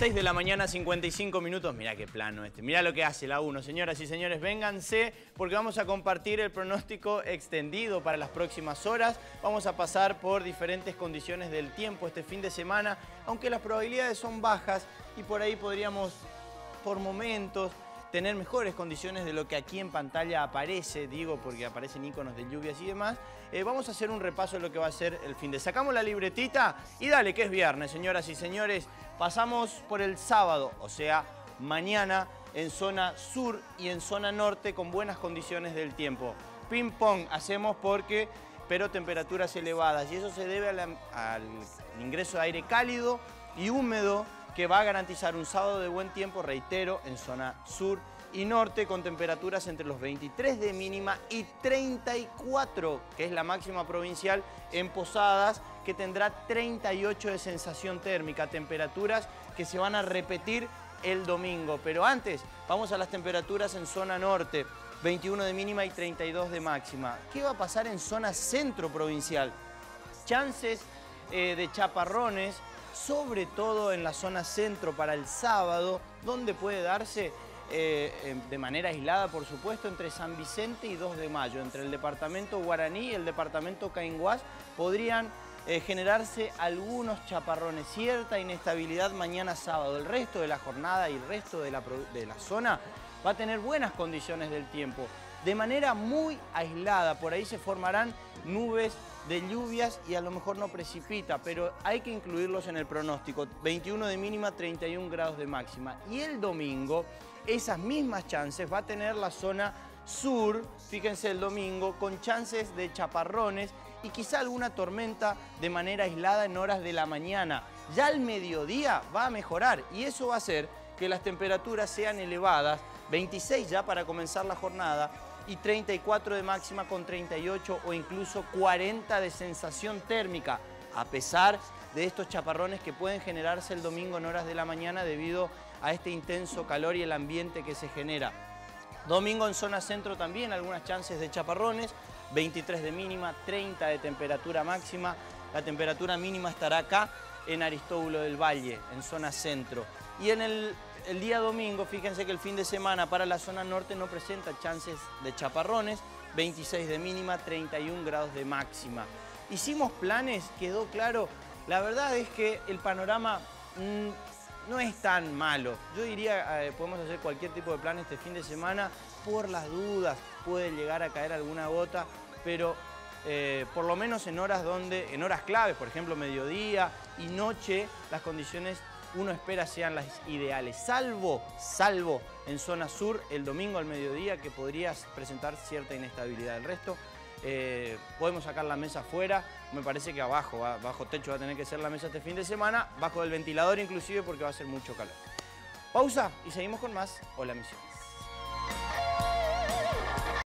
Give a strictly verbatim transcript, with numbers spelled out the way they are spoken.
seis de la mañana, cincuenta y cinco minutos. Mirá qué plano este. Mirá lo que hace la uno. Señoras y señores, vénganse porque vamos a compartir el pronóstico extendido para las próximas horas. Vamos a pasar por diferentes condiciones del tiempo este fin de semana, aunque las probabilidades son bajas y por ahí podríamos, por momentos, tener mejores condiciones de lo que aquí en pantalla aparece, digo, porque aparecen iconos de lluvias y demás. Eh, vamos a hacer un repaso de lo que va a ser el fin de. Sacamos la libretita y dale, que es viernes, señoras y señores. Pasamos por el sábado, o sea, mañana en zona sur y en zona norte con buenas condiciones del tiempo. Ping pong hacemos porque, pero temperaturas elevadas, y eso se debe a la, al ingreso de aire cálido y húmedo que va a garantizar un sábado de buen tiempo, reitero, en zona sur y norte con temperaturas entre los veintitrés de mínima y treinta y cuatro, que es la máxima provincial, en Posadas, que tendrá treinta y ocho de sensación térmica, temperaturas que se van a repetir el domingo. Pero antes, vamos a las temperaturas en zona norte, veintiuno de mínima y treinta y dos de máxima. ¿Qué va a pasar en zona centro provincial? Chances eh, de chaparrones, sobre todo en la zona centro para el sábado, donde puede darse eh, de manera aislada, por supuesto, entre San Vicente y dos de mayo, entre el departamento Guaraní y el departamento Cainguás, podrían eh, generarse algunos chaparrones, cierta inestabilidad mañana sábado. El resto de la jornada y el resto de la, de la zona va a tener buenas condiciones del tiempo. De manera muy aislada, por ahí se formarán nubes de lluvias y a lo mejor no precipita, pero hay que incluirlos en el pronóstico. veintiuno de mínima, treinta y un grados de máxima. Y el domingo, esas mismas chances va a tener la zona sur, fíjense el domingo, con chances de chaparrones y quizá alguna tormenta de manera aislada en horas de la mañana. Ya al mediodía va a mejorar y eso va a hacer que las temperaturas sean elevadas, veintiséis ya para comenzar la jornada, y treinta y cuatro de máxima con treinta y ocho o incluso cuarenta de sensación térmica, a pesar de estos chaparrones que pueden generarse el domingo en horas de la mañana debido a este intenso calor y el ambiente que se genera. Domingo en zona centro también algunas chances de chaparrones, veintitrés de mínima, treinta de temperatura máxima. La temperatura mínima estará acá en Aristóbulo del Valle, en zona centro. Y en el El día domingo, fíjense que el fin de semana para la zona norte no presenta chances de chaparrones, veintiséis de mínima, treinta y un grados de máxima. Hicimos planes, quedó claro. La verdad es que el panorama mmm, no es tan malo. Yo diría, eh, podemos hacer cualquier tipo de plan este fin de semana. Por las dudas puede llegar a caer alguna gota, pero eh, por lo menos en horas, donde, en horas claves, por ejemplo mediodía y noche, las condiciones uno espera sean las ideales, salvo, salvo en zona sur el domingo al mediodía, que podría presentar cierta inestabilidad. El resto, eh, podemos sacar la mesa afuera, me parece que abajo, bajo techo va a tener que ser la mesa este fin de semana, bajo del ventilador inclusive porque va a ser mucho calor. Pausa y seguimos con más Hola Misiones.